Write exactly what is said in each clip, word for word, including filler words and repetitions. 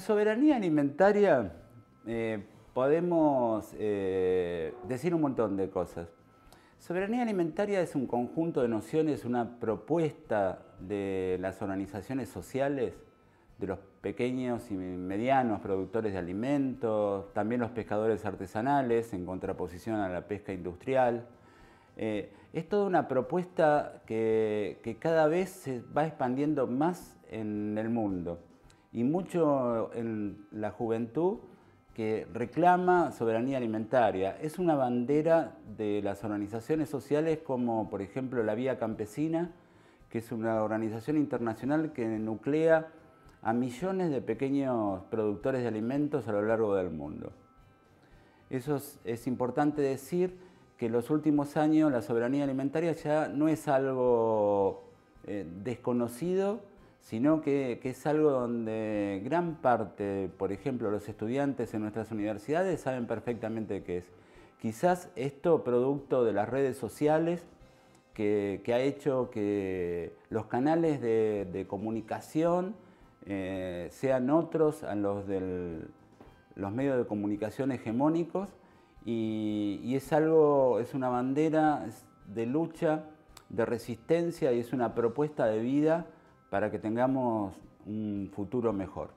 soberanía alimentaria eh, podemos eh, decir un montón de cosas. Soberanía alimentaria es un conjunto de nociones, una propuesta de las organizaciones sociales, de los pequeños y medianos productores de alimentos, también los pescadores artesanales, en contraposición a la pesca industrial. Eh, es toda una propuesta que, que cada vez se va expandiendo más en el mundo y mucho en la juventud que reclama soberanía alimentaria. Es una bandera de las organizaciones sociales como, por ejemplo, la Vía Campesina, que es una organización internacional que nuclea a millones de pequeños productores de alimentos a lo largo del mundo. Eso es, es importante decir que en los últimos años la soberanía alimentaria ya no es algo eh, desconocido, sino que, que es algo donde gran parte, por ejemplo, los estudiantes en nuestras universidades saben perfectamente qué es. Quizás esto producto de las redes sociales que, que ha hecho que los canales de, de comunicación eh, sean otros a los de los medios de comunicación hegemónicos y, y es algo, es una bandera de lucha, de resistencia y es una propuesta de vida para que tengamos un futuro mejor.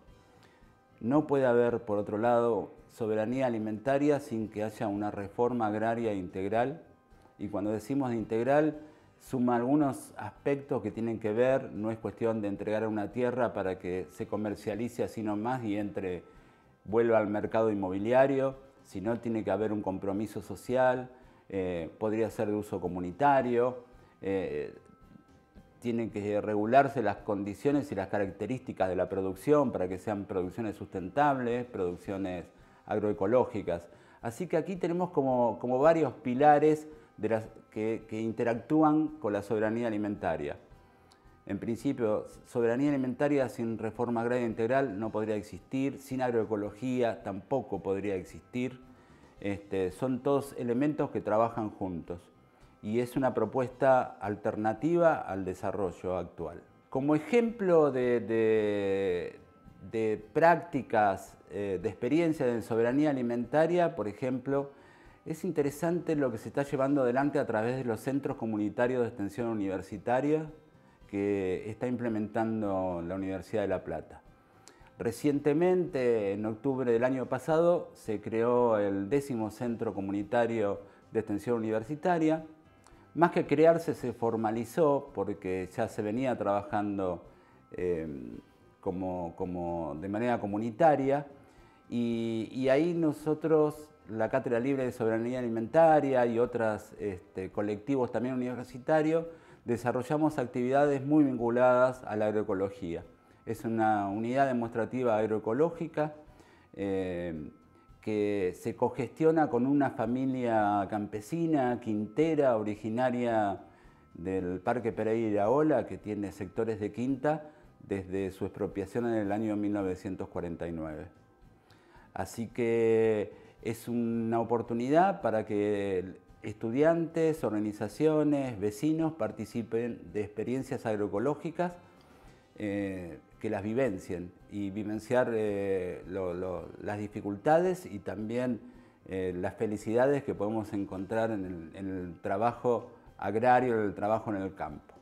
No puede haber, por otro lado, soberanía alimentaria sin que haya una reforma agraria integral. Y cuando decimos de integral, suma algunos aspectos que tienen que ver, no es cuestión de entregar una tierra para que se comercialice así nomás y entre, vuelva al mercado inmobiliario, sino tiene que haber un compromiso social, eh, podría ser de uso comunitario, eh, tienen que regularse las condiciones y las características de la producción para que sean producciones sustentables, producciones agroecológicas. Así que aquí tenemos como, como varios pilares de las, que, que interactúan con la soberanía alimentaria. En principio, soberanía alimentaria sin reforma agraria integral no podría existir, sin agroecología tampoco podría existir. Este, son todos elementos que trabajan juntos. Y es una propuesta alternativa al desarrollo actual. Como ejemplo de, de, de prácticas, eh, de experiencia de soberanía alimentaria, por ejemplo, es interesante lo que se está llevando adelante a través de los centros comunitarios de extensión universitaria que está implementando la Universidad de La Plata. Recientemente, en octubre del año pasado, se creó el décimo centro comunitario de extensión universitaria. Más que crearse, se formalizó porque ya se venía trabajando eh, como, como de manera comunitaria y, y ahí nosotros, la Cátedra Libre de Soberanía Alimentaria y otros este, colectivos también universitarios, desarrollamos actividades muy vinculadas a la agroecología. Es una unidad demostrativa agroecológica eh, que se cogestiona con una familia campesina, quintera, originaria del Parque Pereira Ola, que tiene sectores de quinta desde su expropiación en el año mil novecientos cuarenta y nueve. Así que es una oportunidad para que estudiantes, organizaciones, vecinos participen de experiencias agroecológicas eh, que las vivencien y vivenciar eh, lo, lo, las dificultades y también eh, las felicidades que podemos encontrar en el, en el trabajo agrario, en el trabajo en el campo.